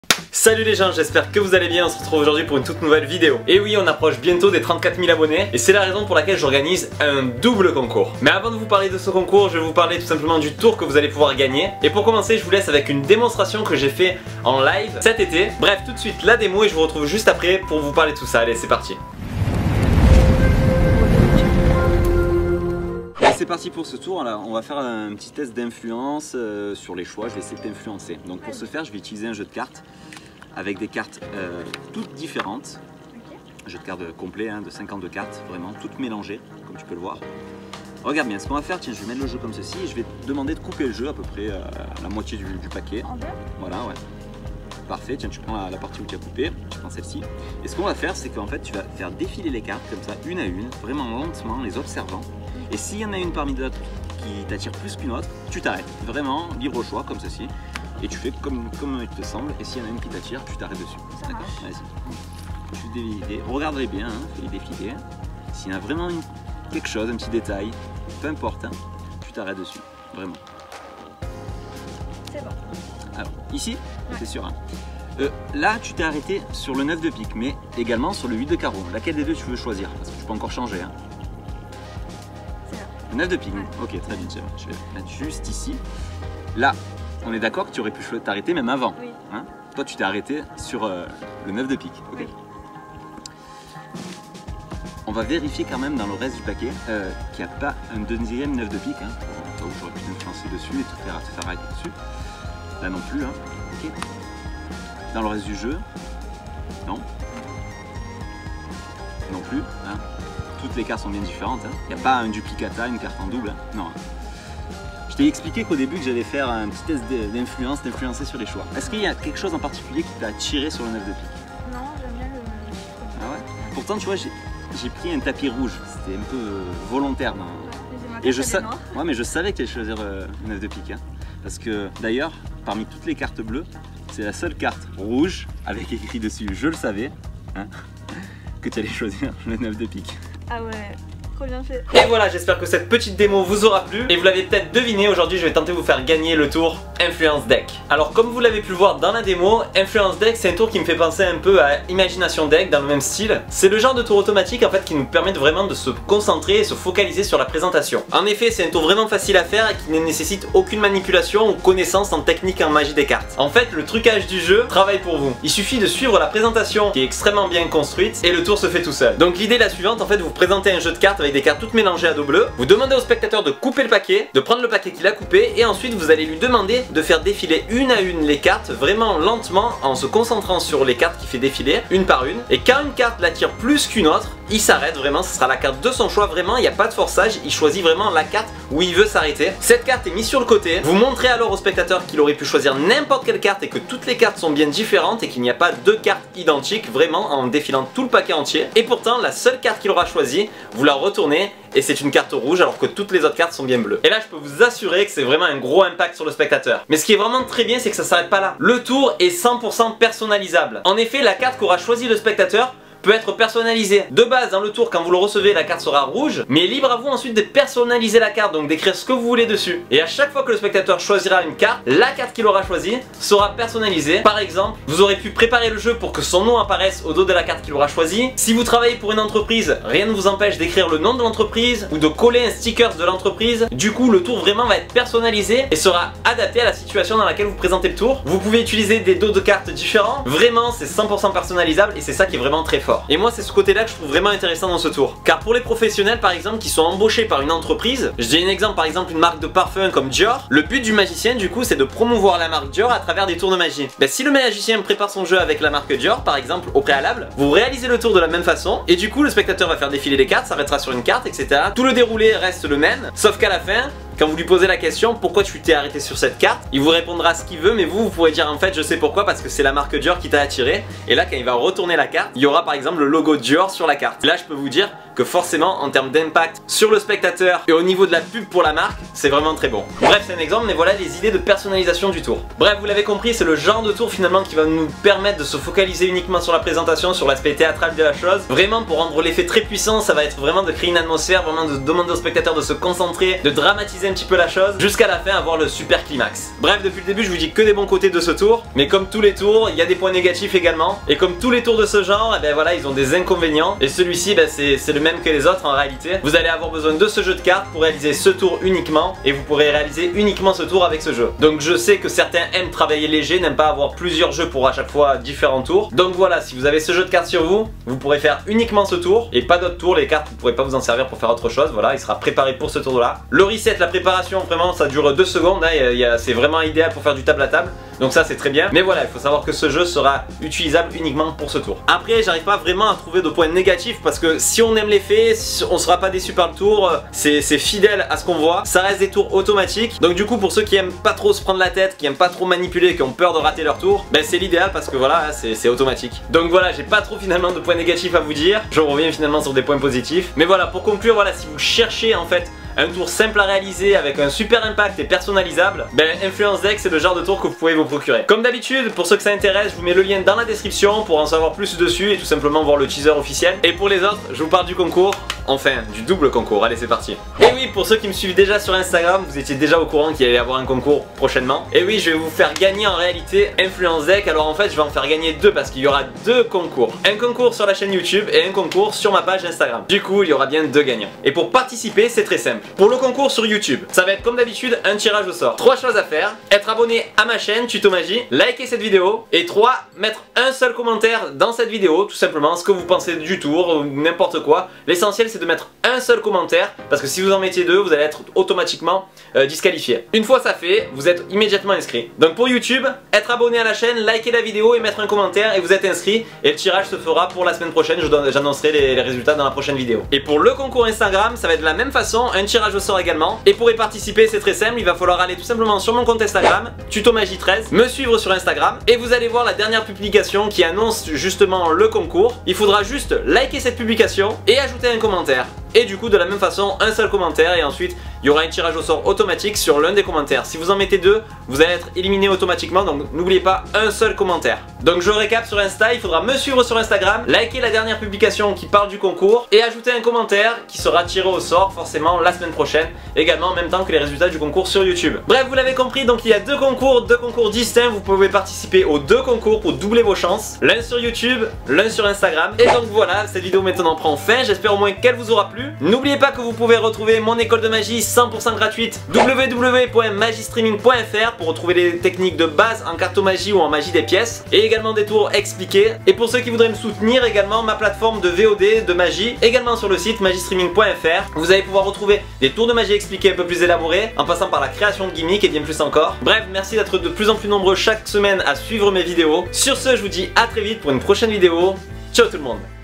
Salut les gens, j'espère que vous allez bien, on se retrouve aujourd'hui pour une toute nouvelle vidéo. Et oui, on approche bientôt des 34 000 abonnés et c'est la raison pour laquelle j'organise un double concours. Mais avant de vous parler de ce concours, je vais vous parler tout simplement du tour que vous allez pouvoir gagner. Et pour commencer, je vous laisse avec une démonstration que j'ai fait en live cet été. Bref, tout de suite la démo et je vous retrouve juste après pour vous parler de tout ça. Allez, c'est parti. C'est parti pour ce tour, là on va faire un petit test d'influence sur les choix, je vais essayer de t'influencer. Donc pour ce faire je vais utiliser un jeu de cartes avec des cartes toutes différentes. Un jeu de cartes complet de 52 cartes, vraiment toutes mélangées comme tu peux le voir. Regarde bien, ce qu'on va faire, tiens je vais mettre le jeu comme ceci et je vais te demander de couper le jeu à peu près la moitié du paquet. Voilà, ouais. Parfait, tiens tu prends la partie où tu as coupé, tu prends celle-ci. Et ce qu'on va faire c'est qu'en fait tu vas faire défiler les cartes comme ça une à une, vraiment lentement, en les observant. Et s'il y en a une parmi d'autres qui t'attire plus qu'une autre, tu t'arrêtes. Vraiment, libre choix, comme ceci. Et tu fais comme il te semble. Et s'il y en a une qui t'attire, tu t'arrêtes dessus. D'accord? Vas-y. Tu défiles. Regarde-les bien, fais-les défiler. S'il y en a vraiment quelque chose, un petit détail, peu importe, tu t'arrêtes dessus. Vraiment. C'est bon. Alors, ici, c'est sûr. Là, tu t'es arrêté sur le 9 de pique, mais également sur le 8 de carreau. Laquelle des deux tu veux choisir? Parce que tu peux encore changer. 9 de pique, ok très bien, je vais mettre juste ici. Là, on est d'accord que tu aurais pu t'arrêter même avant. Oui. Toi tu t'es arrêté sur le 9 de pique. Okay. Oui. On va vérifier quand même dans le reste du paquet qu'il n'y a pas un deuxième 9 de pique. Où j'aurais pu t'influencer dessus et te faire arrêter dessus. Là non plus. Okay. Dans le reste du jeu, non. Non plus. Toutes les cartes sont bien différentes, il n'y a pas un duplicata, une carte en double, non. Je t'ai expliqué qu'au début que j'allais faire un petit test d'influence, d'influencer sur les choix. Est-ce qu'il y a quelque chose en particulier qui t'a attiré sur le 9 de pique? Non, j'aime bien le chiffre. Ah ouais? Pourtant tu vois, j'ai pris un tapis rouge, c'était un peu volontaire. Et je savais, ouais, mais je savais que tu allais choisir le 9 de pique. Parce que d'ailleurs, parmi toutes les cartes bleues, c'est la seule carte rouge avec écrit dessus, je le savais, que tu allais choisir le 9 de pique. Ah ouais, trop bien fait. Et voilà, j'espère que cette petite démo vous aura plu. Et vous l'avez peut-être deviné, aujourd'hui je vais tenter de vous faire gagner le tour Influence Deck. Alors comme vous l'avez pu le voir dans la démo, Influence Deck c'est un tour qui me fait penser un peu à Imagination Deck dans le même style. C'est le genre de tour automatique en fait qui nous permet vraiment de se concentrer et se focaliser sur la présentation. En effet c'est un tour vraiment facile à faire et qui ne nécessite aucune manipulation ou connaissance en technique et en magie des cartes. En fait le trucage du jeu travaille pour vous. Il suffit de suivre la présentation qui est extrêmement bien construite et le tour se fait tout seul. Donc l'idée est la suivante, en fait vous présentez un jeu de cartes avec des cartes toutes mélangées à dos bleu. Vous demandez au spectateur de couper le paquet, de prendre le paquet qu'il a coupé et ensuite vous allez lui demander de faire défiler une à une les cartes vraiment lentement en se concentrant sur les cartes qu'il fait défiler une par une. Et quand une carte l'attire plus qu'une autre, il s'arrête vraiment, ce sera la carte de son choix, vraiment il n'y a pas de forçage, il choisit vraiment la carte où il veut s'arrêter. Cette carte est mise sur le côté, vous montrez alors au spectateur qu'il aurait pu choisir n'importe quelle carte et que toutes les cartes sont bien différentes et qu'il n'y a pas deux cartes identiques vraiment en défilant tout le paquet entier. Et pourtant la seule carte qu'il aura choisie, vous la retournez et c'est une carte rouge alors que toutes les autres cartes sont bien bleues. Et là je peux vous assurer que c'est vraiment un gros impact sur le spectateur. Mais ce qui est vraiment très bien c'est que ça s'arrête pas là. Le tour est 100% personnalisable. En effet la carte qu'aura choisi le spectateur peut être personnalisé. De base dans le tour quand vous le recevez la carte sera rouge, mais libre à vous ensuite de personnaliser la carte, donc d'écrire ce que vous voulez dessus. Et à chaque fois que le spectateur choisira une carte, la carte qu'il aura choisie sera personnalisée. Par exemple, vous aurez pu préparer le jeu pour que son nom apparaisse au dos de la carte qu'il aura choisie. Si vous travaillez pour une entreprise, rien ne vous empêche d'écrire le nom de l'entreprise ou de coller un sticker de l'entreprise. Du coup le tour vraiment va être personnalisé et sera adapté à la situation dans laquelle vous présentez le tour. Vous pouvez utiliser des dos de cartes différents, vraiment c'est 100% personnalisable et c'est ça qui est vraiment très fort. Et moi c'est ce côté là que je trouve vraiment intéressant dans ce tour. Car pour les professionnels par exemple qui sont embauchés par une entreprise, je dis un exemple par exemple une marque de parfum comme Dior, le but du magicien du coup c'est de promouvoir la marque Dior à travers des tours de magie. Si le magicien prépare son jeu avec la marque Dior par exemple au préalable, vous réalisez le tour de la même façon et du coup le spectateur va faire défiler les cartes, s'arrêtera sur une carte etc. Tout le déroulé reste le même, sauf qu'à la fin, quand vous lui posez la question pourquoi tu t'es arrêté sur cette carte, il vous répondra ce qu'il veut mais vous pourrez dire en fait je sais pourquoi parce que c'est la marque Dior qui t'a attiré. Et là quand il va retourner la carte, il y aura par exemple le logo Dior sur la carte. Là je peux vous dire que forcément en termes d'impact sur le spectateur et au niveau de la pub pour la marque, c'est vraiment très bon. Bref, c'est un exemple, mais voilà les idées de personnalisation du tour. Bref, vous l'avez compris, c'est le genre de tour finalement qui va nous permettre de se focaliser uniquement sur la présentation, sur l'aspect théâtral de la chose. Vraiment, pour rendre l'effet très puissant, ça va être vraiment de créer une atmosphère, vraiment de demander au spectateur de se concentrer, de dramatiser un petit peu la chose, jusqu'à la fin avoir le super climax. Bref, depuis le début, je vous dis que des bons côtés de ce tour, mais comme tous les tours, il y a des points négatifs également. Et comme tous les tours de ce genre, et ben voilà, ils ont des inconvénients. Et celui-ci, ben, c'est le même que les autres en réalité. Vous allez avoir besoin de ce jeu de cartes pour réaliser ce tour uniquement, et vous pourrez réaliser uniquement ce tour avec ce jeu. Donc je sais que certains aiment travailler léger, n'aiment pas avoir plusieurs jeux pour à chaque fois différents tours. Donc voilà, si vous avez ce jeu de cartes sur vous, vous pourrez faire uniquement ce tour et pas d'autres tours. Les cartes, vous pourrez pas vous en servir pour faire autre chose. Voilà, il sera préparé pour ce tour là. Le reset, la préparation, vraiment ça dure 2 secondes, hein, c'est vraiment idéal pour faire du table à table. Donc ça c'est très bien. Mais voilà, il faut savoir que ce jeu sera utilisable uniquement pour ce tour. Après, j'arrive pas vraiment à trouver de points négatifs parce que si on aime l'effet, on sera pas déçu par le tour. C'est fidèle à ce qu'on voit. Ça reste des tours automatiques. Donc du coup, pour ceux qui aiment pas trop se prendre la tête, qui aiment pas trop manipuler, qui ont peur de rater leur tour, ben c'est l'idéal parce que voilà, c'est automatique. Donc voilà, j'ai pas trop finalement de points négatifs à vous dire. Je reviens finalement sur des points positifs. Mais voilà, pour conclure, voilà, si vous cherchez en fait un tour simple à réaliser avec un super impact et personnalisable, ben Influence Deck c'est le genre de tour que vous pouvez vous procurer. Comme d'habitude, pour ceux que ça intéresse, je vous mets le lien dans la description pour en savoir plus dessus et tout simplement voir le teaser officiel. Et pour les autres, je vous parle du concours, enfin du double concours, allez c'est parti. Et oui, pour ceux qui me suivent déjà sur Instagram, vous étiez déjà au courant qu'il allait y avoir un concours prochainement. Et oui, je vais vous faire gagner en réalité Influence Deck. Alors en fait, je vais en faire gagner 2 parce qu'il y aura 2 concours. Un concours sur la chaîne YouTube et un concours sur ma page Instagram. Du coup, il y aura bien 2 gagnants. Et pour participer, c'est très simple. Pour le concours sur YouTube, ça va être comme d'habitude un tirage au sort. 3 choses à faire: être abonné à ma chaîne Tuto Magie, liker cette vidéo, et 3, mettre un seul commentaire dans cette vidéo, tout simplement ce que vous pensez du tour ou n'importe quoi. L'essentiel c'est de mettre un seul commentaire parce que si vous en mettez 2, vous allez être automatiquement disqualifié. Une fois ça fait, vous êtes immédiatement inscrit. Donc pour YouTube, être abonné à la chaîne, liker la vidéo et mettre un commentaire et vous êtes inscrit, et le tirage se fera pour la semaine prochaine. J'annoncerai les résultats dans la prochaine vidéo. Et pour le concours Instagram, ça va être de la même façon, un tirage au sort également. Et pour y participer, c'est très simple, il va falloir aller tout simplement sur mon compte Instagram, TutoMagie13, me suivre sur Instagram, et vous allez voir la dernière publication qui annonce justement le concours. Il faudra juste liker cette publication et ajouter un commentaire. Et du coup, de la même façon, un seul commentaire, et ensuite il y aura un tirage au sort automatique sur l'un des commentaires. Si vous en mettez 2, vous allez être éliminé automatiquement, donc n'oubliez pas un seul commentaire. Donc je récap sur Insta, il faudra me suivre sur Instagram, liker la dernière publication qui parle du concours et ajouter un commentaire qui sera tiré au sort forcément la semaine prochaine, également en même temps que les résultats du concours sur YouTube. Bref, vous l'avez compris, donc il y a 2 concours distincts. Vous pouvez participer aux 2 concours pour doubler vos chances, l'un sur YouTube, l'un sur Instagram. Et donc voilà, cette vidéo maintenant prend fin, j'espère au moins qu'elle vous aura plu. N'oubliez pas que vous pouvez retrouver mon école de magie 100% gratuite, www.magiestreaming.fr, pour retrouver les techniques de base en cartomagie ou en magie des pièces, et également des tours expliqués. Et pour ceux qui voudraient me soutenir, également ma plateforme de VOD de magie, également sur le site magiestreaming.fr. Vous allez pouvoir retrouver des tours de magie expliqués un peu plus élaborés, en passant par la création de gimmicks et bien plus encore. Bref, merci d'être de plus en plus nombreux chaque semaine à suivre mes vidéos. Sur ce, je vous dis à très vite pour une prochaine vidéo. Ciao tout le monde!